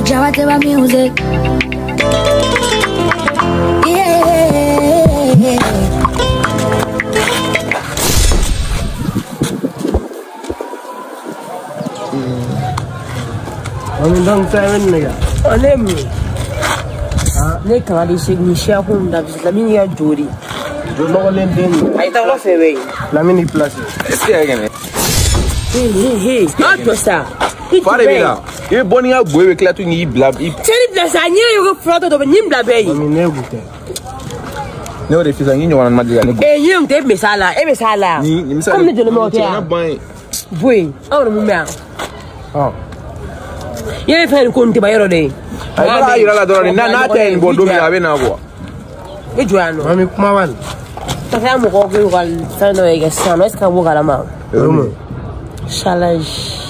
Jawateba music. Yeah. I'm done 7 nigga. Only me. Ne kadi signisha hunda lamini ya jori. I thought of a way. Lamini plus. Hey. Not to stop. Parevila. You born here boy we clear to ni blab. Tell plus I knew you go front of the nim blab. I mean never. No, the fish and you want magic. Eh, you take me sala, sala. Come to the motor. Boy, oh no. Oh. You find couldn't buy your day. I don't know nothing but do me have now. Which one? Mami kuma wan. I'm walking while son of a son. Let's come walk around. Challenge.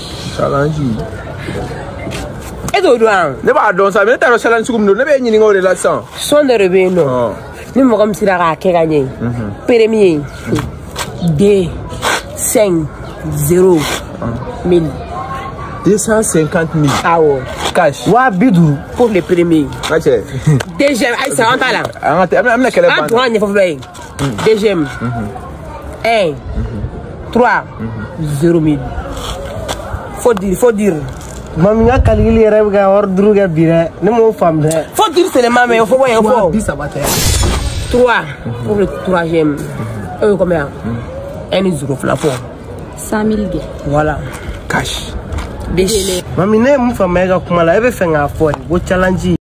Edo down. Never done something. I was challenge to never any of the last song. Son de Rebeno. Nous comme si la gagné. Premier. 2 5 0 1000. 250 000. Ah ouais. Cash. Wa bidou Pour les premiers. Deuxième, ça rentre là. I'm not going Deuxième. 1 3 0 000. Faut dire. Mami nga calculer rêve ga ordre ga bire ne mo femme de. Faut dire c'est les mamans, il faut voir il faut. 3 pour le troisième. Combien? 1 0 flafon. 100 000 gars. Voilà. Cash. Des. Mami ne mo femme ga kuma la ebe fenga for go challenge.